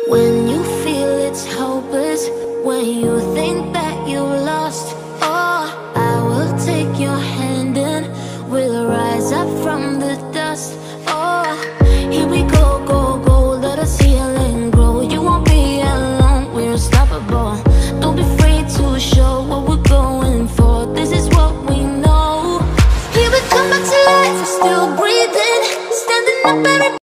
When you feel it's hopeless, when you think that you lost